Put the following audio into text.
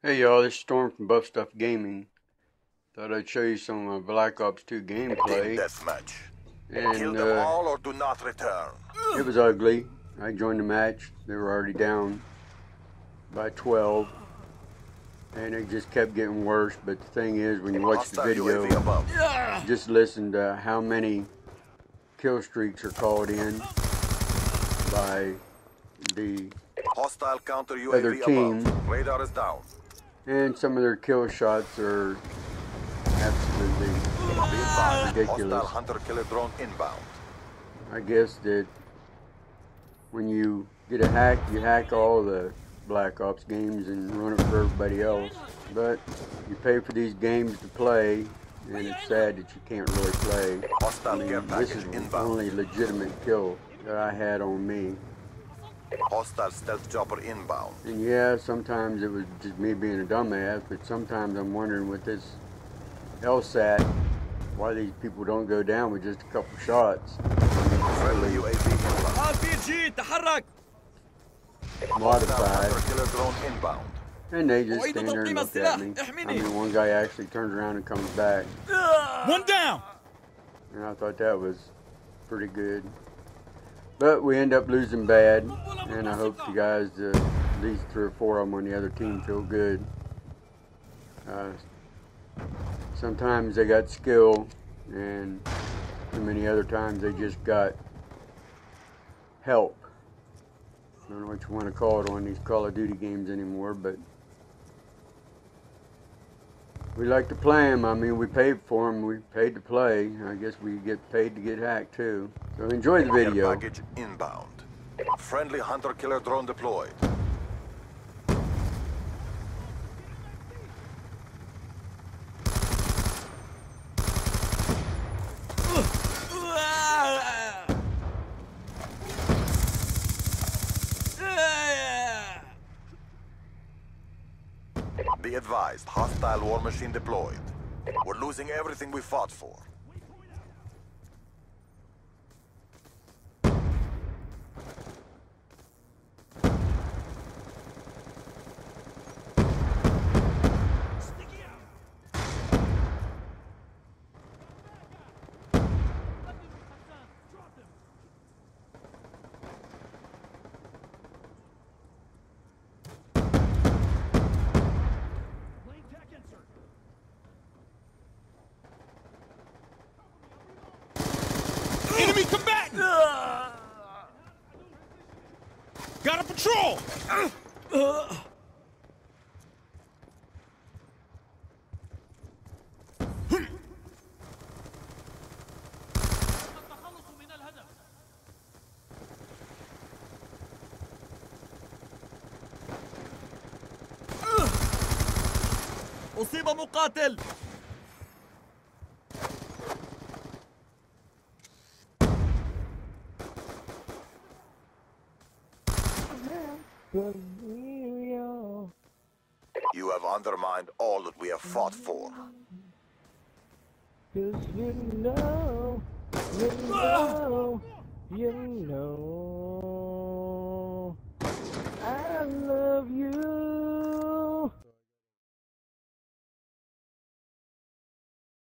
Hey y'all, this is Storm from Buff Stuff Gaming. Thought I'd show you some of my Black Ops 2 gameplay. Team Deathmatch. Kill And them all or do not return. it was ugly. I joined the match. They were already down by 12. And it just kept getting worse. But the thing is, when you watch the video, just listen to how many kill streaks are called in by the Hostile counter other UAV team. above. Radar is down. And some of their kill shots are absolutely ridiculous. Hostile hunter-killer drone inbound. I guess that when you get a hack, you hack all the Black Ops games and run it for everybody else. But you pay for these games to play, and it's sad that you can't really play. I mean, this is the only legitimate kill that I had on me. Hostile stealth chopper inbound. And yeah, sometimes it was just me being a dumbass, but sometimes I'm wondering with this LSAT, why these people don't go down with just a couple shots. Friendly UAV inbound. RPG تحرك. Modified. Hunter-killer drone inbound. And they just stand there and look at me. I mean, one guy actually turns around and comes back. One down. And I thought that was pretty good. But we end up losing bad. And I hope you guys, at least 3 or 4 of them on the other team, feel good. Sometimes they got skill, and too many other times they just got help. I don't know what you want to call it on these Call of Duty games anymore, but we like to play them. I mean, we paid for them. We paid to play. I guess we get paid to get hacked too. So enjoy the video. Care package inbound. Friendly hunter-killer drone deployed. Be advised, hostile war machine deployed. We're losing everything we fought for. Enemy combatant. Got a patrol. أصيب مقاتل. You have undermined all that we have fought for. 'Cause you know.